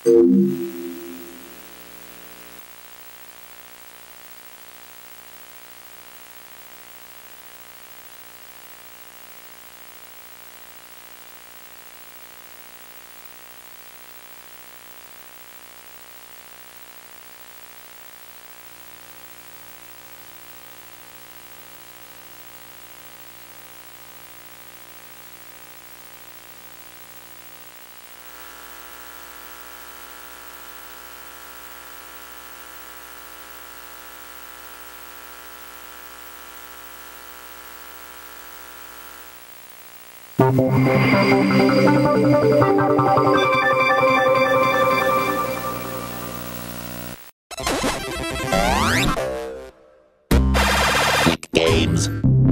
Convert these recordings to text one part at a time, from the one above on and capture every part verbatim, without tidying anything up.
Games.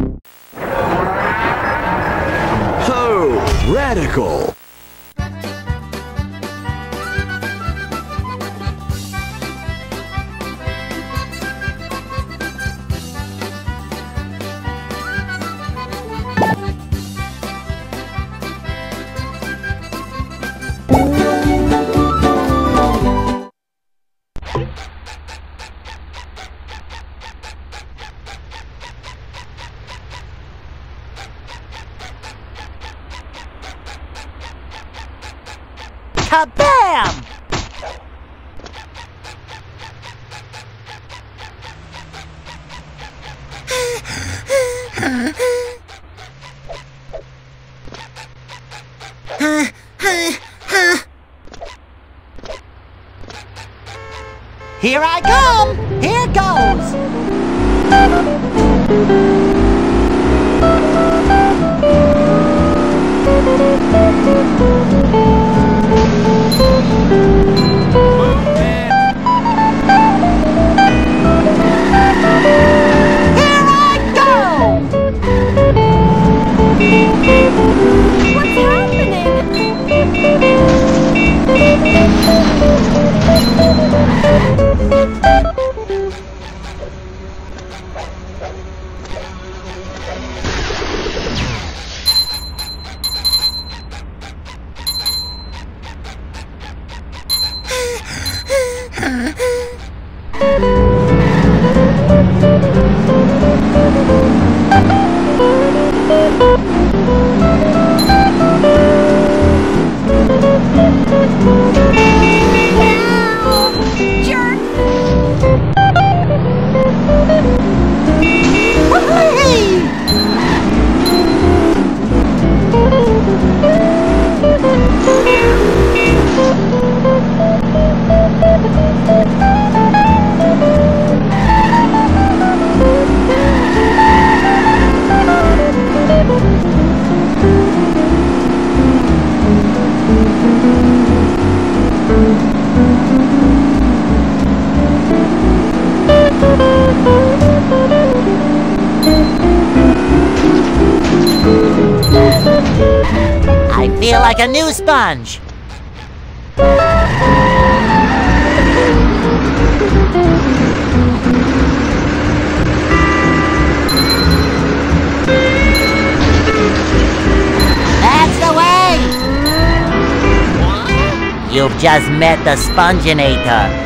Oh, radical! Kabam! Here I come! Here goes! I feel like a new sponge. That's the way! You've just met the Sponginator.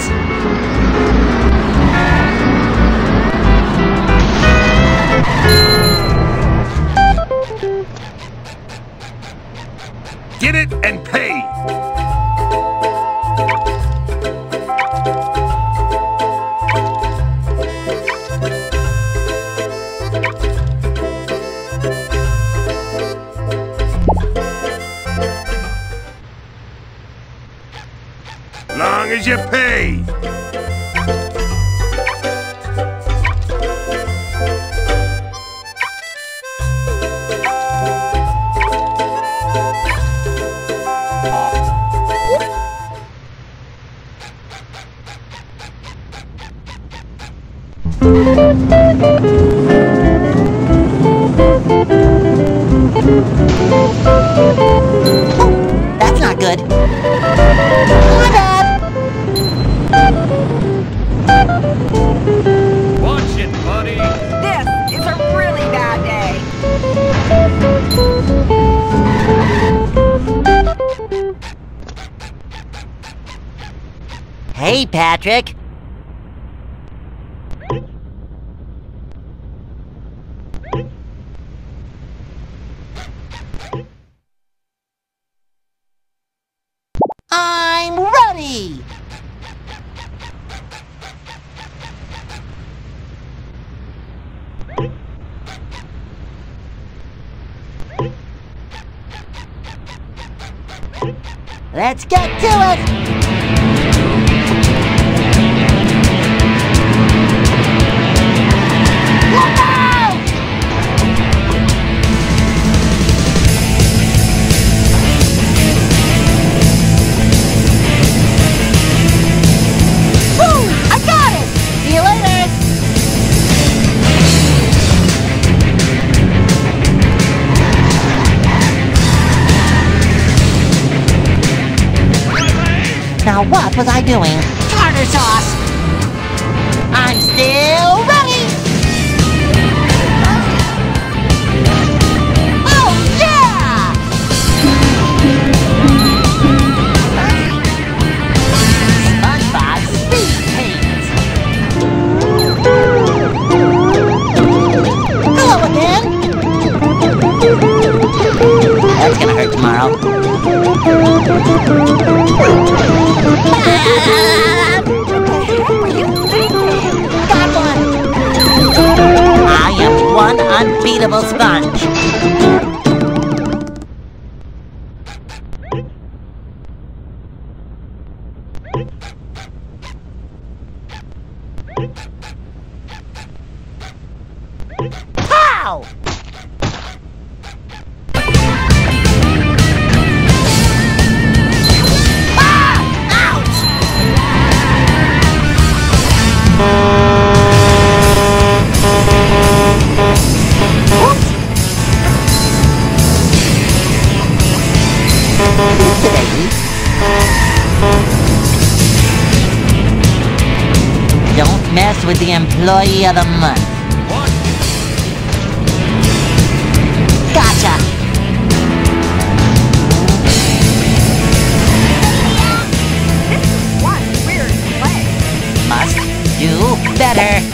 Barnacles! That's not good. My bad. Watch it, buddy. This is a really bad day. Hey, Patrick. I'm ready! Let's get to it! Look out! Woo! I got it! See you later! Now what was I doing? Tartar sauce! I'm still ready! Oh yeah! SpongeBob speed paint! Hello again! That's gonna hurt tomorrow. Got one! I am one unbeatable sponge. Pow! Don't mess with the employee of the month. Gotcha! This is one weird place. Must do better.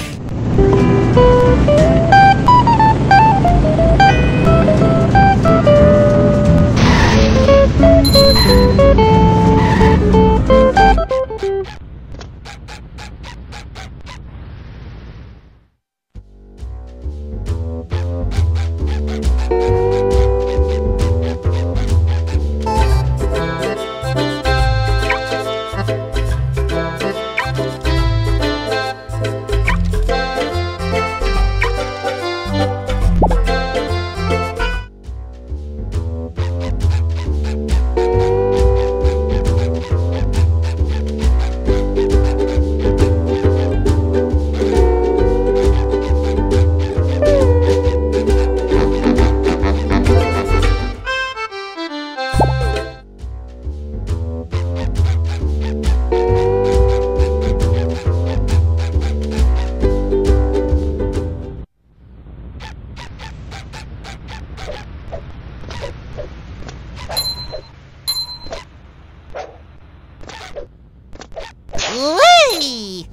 Whee!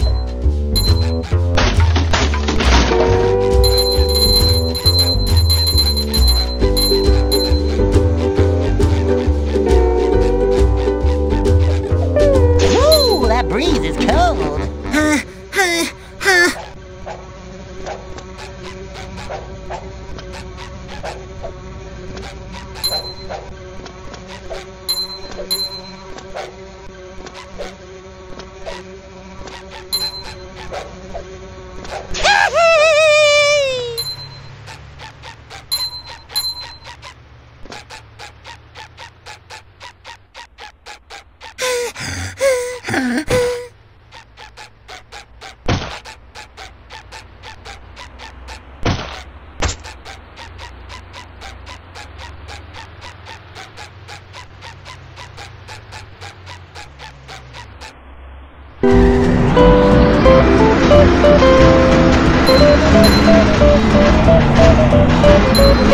Ooh, that breeze is cold. Huh, huh, huh.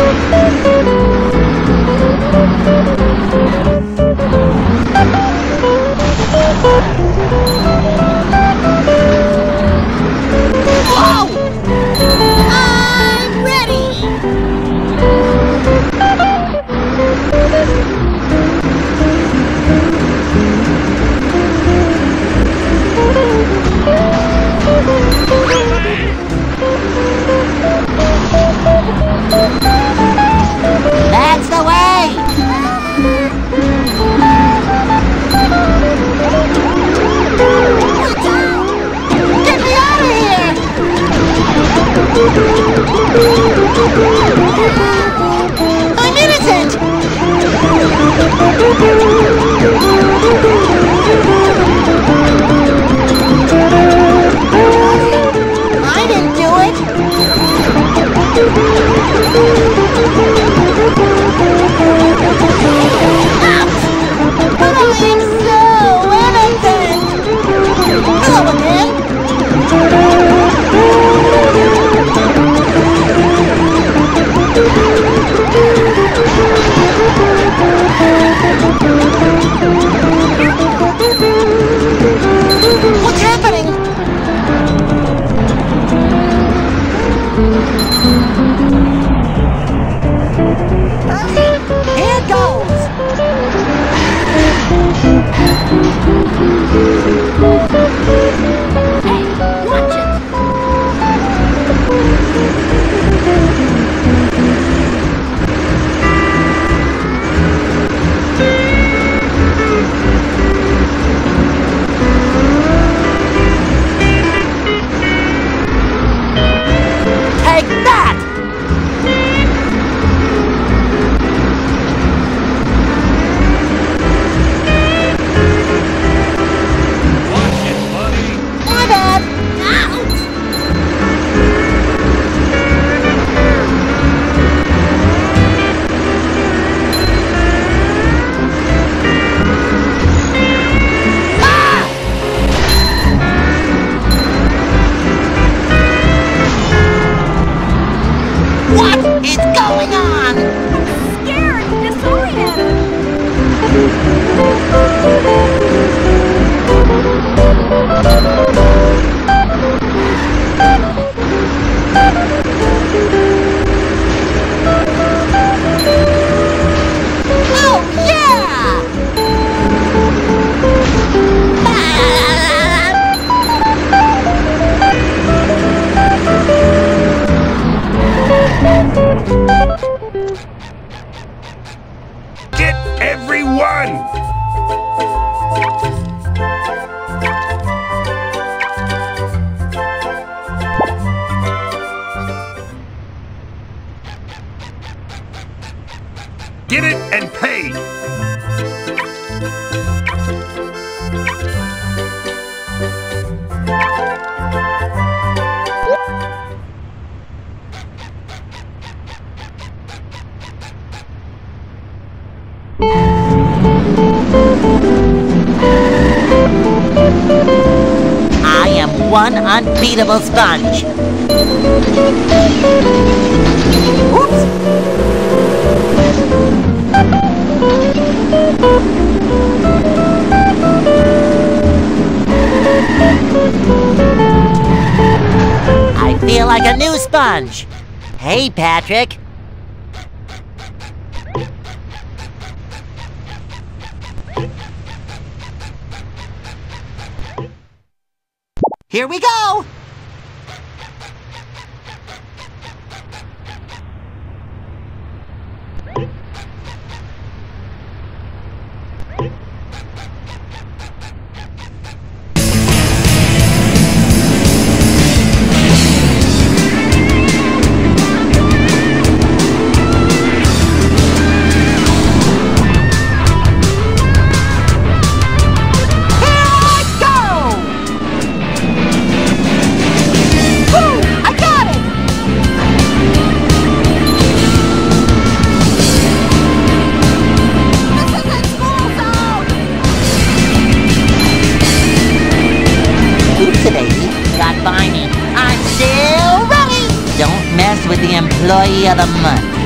Whoa! I'm ready! That's the way! Get me out of here! I'm innocent! I didn't do it! But I am so innocent! Hello again! What's happening? Here goes! Hey, watch it! Take that! Watch it, buddy. My bad! Ouch! Ah! What is going on? Scared, disoriented. Oh, yeah! Get everyone! Get it and pay! I am one unbeatable sponge. Oops! I feel like a new sponge. Hey, Patrick. Here we go! Got by me. I'm still ready. Don't mess with the employee of the month.